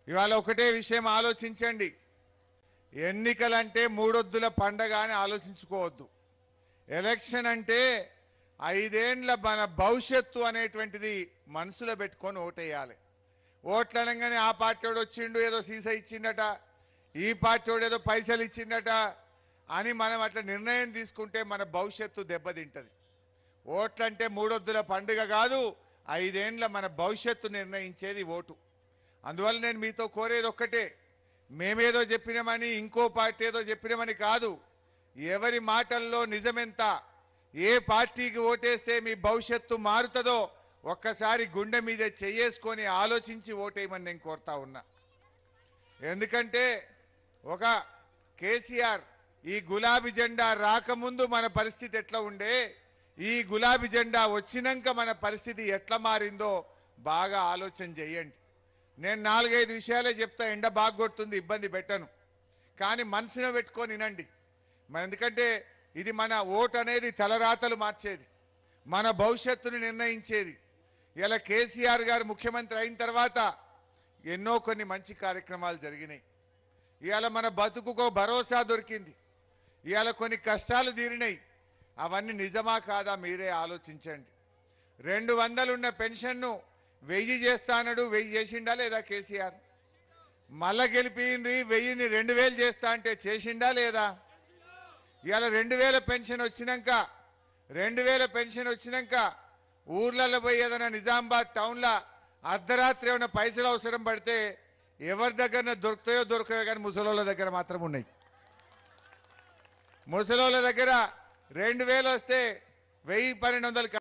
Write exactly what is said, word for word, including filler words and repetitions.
ఇవాళ ఒకటే విషయం ఆలోచించండి. ఎన్నికలంటే మూడొద్దుల పండగ అని ఆలోచించుకోవద్దు. ఎలక్షన్ అంటే ఐదేండ్ల మన భవిష్యత్తు అనేటువంటిది మనసులో పెట్టుకొని ఓటేయాలి. ఓట్లు అనగానే ఆ పార్టీ వాడు వచ్చిండు ఏదో సీసా ఇచ్చిండట, ఈ పార్టీ వాడు ఏదో పైసలు ఇచ్చిండట అని మనం అట్లా నిర్ణయం తీసుకుంటే మన భవిష్యత్తు దెబ్బతింటది. ఓట్లంటే మూడొద్దుల పండుగ కాదు, ఐదేండ్ల మన భవిష్యత్తు నిర్ణయించేది ఓటు. అందువల్ల నేను మీతో కోరేది ఒక్కటే, మేమేదో చెప్పినామని ఇంకో పార్టీ ఏదో చెప్పినామని కాదు. ఎవరి మాటల్లో నిజమెంత, ఏ పార్టీకి ఓటేస్తే మీ భవిష్యత్తు మారుతుందో ఒక్కసారి గుండె మీద చెయ్యేసుకొని ఆలోచించి ఓటేయమని నేను కోరుతా ఉన్నా. ఎందుకంటే ఒక కేసీఆర్ ఈ గులాబీ జెండా రాకముందు మన పరిస్థితి ఎట్లా ఉండే, ఈ గులాబీ జెండా వచ్చినాక మన పరిస్థితి ఎట్లా మారిందో బాగా ఆలోచన చేయండి. నేను నాలుగైదు విషయాలే చెప్తా, ఎండ బాగా కొడుతుంది, ఇబ్బంది పెట్టను, కానీ మనసులో పెట్టుకొని వినండి. మన ఎందుకంటే ఇది మన ఓటు అనేది తలరాతలు మార్చేది, మన భవిష్యత్తును నిర్ణయించేది. ఇలా కేసీఆర్ గారు ముఖ్యమంత్రి అయిన తర్వాత ఎన్నో కొన్ని మంచి కార్యక్రమాలు జరిగినాయి. ఇవాళ మన బతుకుకో భరోసా దొరికింది, ఇవాళ కొన్ని కష్టాలు తీరినాయి. అవన్నీ నిజమా కాదా మీరే ఆలోచించండి. రెండు వందలున్న పెన్షన్ను వెయ్యి చేస్తానడు, వెయ్యి చేసిండా లేదా కేసీఆర్? మళ్ళా గెలిపింది వెయ్యిని రెండు వేలు చేస్తా అంటే చేసిండా లేదా? ఇవాళ రెండు వేల పెన్షన్ వచ్చినాక రెండు వేల పెన్షన్ వచ్చినాక ఊర్లలో పోయి ఏదైనా నిజామాబాద్ టౌన్లో అర్ధరాత్రి ఏమైనా పైసలు అవసరం పడితే ఎవరి దగ్గర దొరుకుతాయో దొరకయో కానీ ముసలోళ్ళ దగ్గర మాత్రం ఉన్నాయి. ముసలోళ్ళ దగ్గర రెండు వేలు వస్తే వెయ్యి పన్నెండు వందలు